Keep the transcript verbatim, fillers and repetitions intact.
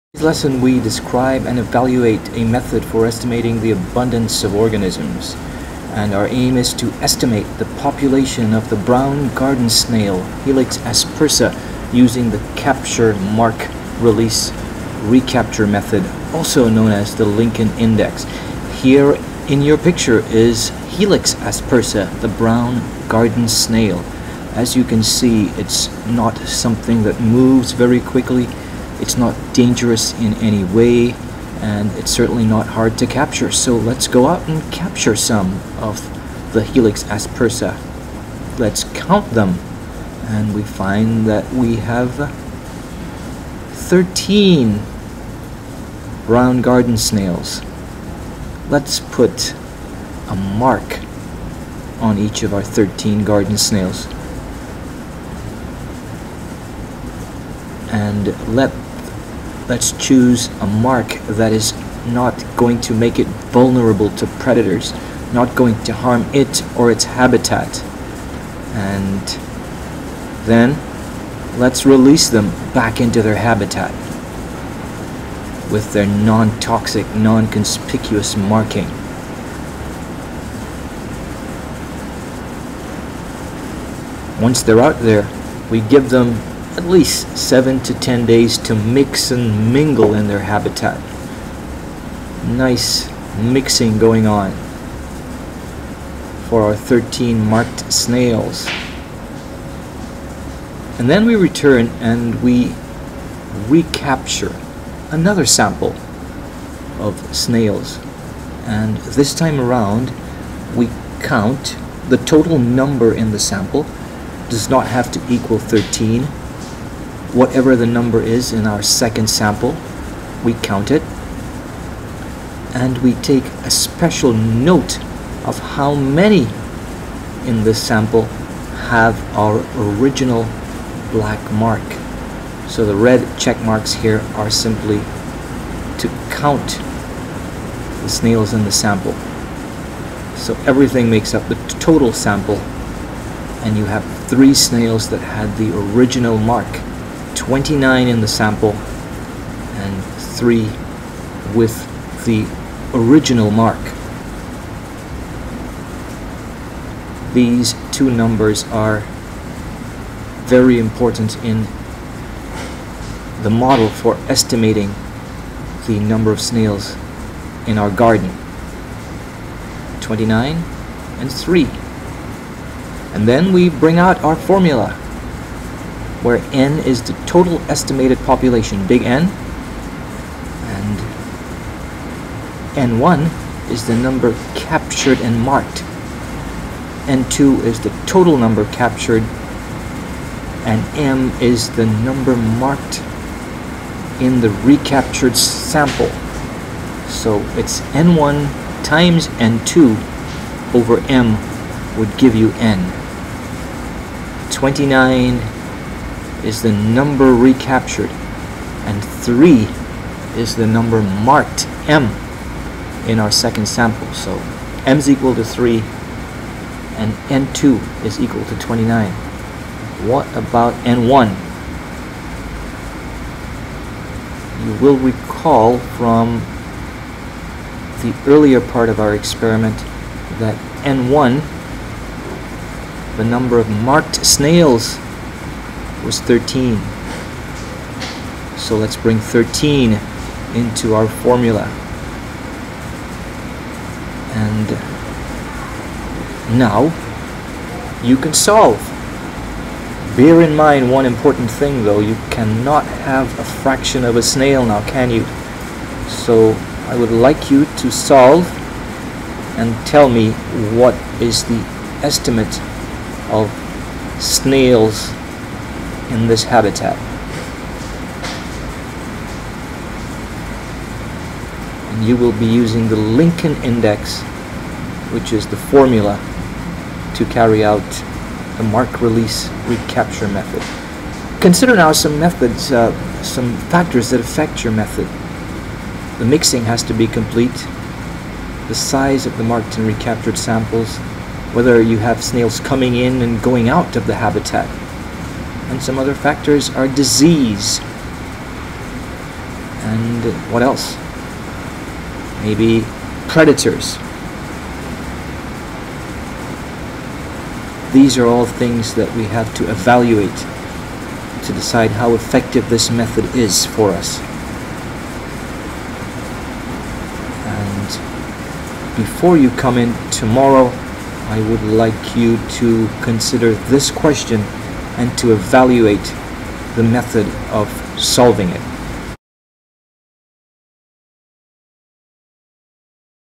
In this lesson, we describe and evaluate a method for estimating the abundance of organisms, and our aim is to estimate the population of the brown garden snail, Helix aspersa, using the capture-mark-release-recapture method, also known as the Lincoln Index. Here in your picture is Helix aspersa, the brown garden snail. As you can see, it's not something that moves very quickly. It's not dangerous in any way, and it's certainly not hard to capture. So let's go out and capture some of the Helix aspersa. Let's count them, and we find that we have thirteen brown garden snails. Let's put a mark on each of our thirteen garden snails, and let Let's choose a mark that is not going to make it vulnerable to predators, not going to harm it or its habitat. And then let's release them back into their habitat with their non-toxic, non-conspicuous marking. Once they're out there, we give them at least seven to ten days to mix and mingle in their habitat. Nice mixing going on for our thirteen marked snails. And then we return and we recapture another sample of snails. And this time around, we count the total number in the sample. Does not have to equal thirteen. Whatever the number is in our second sample, we count it, and we take a special note of how many in this sample have our original black mark. So the red check marks here are simply to count the snails in the sample. So everything makes up the total sample, and you have three snails that had the original mark. twenty-nine in the sample and three with the original mark. These two numbers are very important in the model for estimating the number of snails in our garden. twenty-nine and three. And then we bring out our formula, where N is the total estimated population, big N, and N one is the number captured and marked. N two is the total number captured, and M is the number marked in the recaptured sample. So it's N one times N two over M would give you N. twenty-nine is the number recaptured, and three is the number marked, M, in our second sample. So M is equal to three and N two is equal to twenty-nine. What about N one? You will recall from the earlier part of our experiment that N one, the number of marked snails, was thirteen. So let's bring thirteen into our formula. And now you can solve. Bear in mind one important thing though, you cannot have a fraction of a snail now, can you? So I would like you to solve and tell me what is the estimate of snails in this habitat. And you will be using the Lincoln Index, which is the formula to carry out the mark-release-recapture method. Consider now some methods, uh, some factors that affect your method. The mixing has to be complete, the size of the marked and recaptured samples, whether you have snails coming in and going out of the habitat, and some other factors are disease, And what else? Maybe predators. These are all things that we have to evaluate to decide how effective this method is for us. And before you come in tomorrow, I would like you to consider this question and to evaluate the method of solving it.